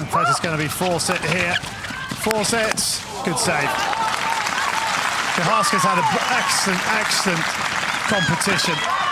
In fact, it's going to be 4-set here. 4 sets. Good save. Kucharska's had an excellent competition.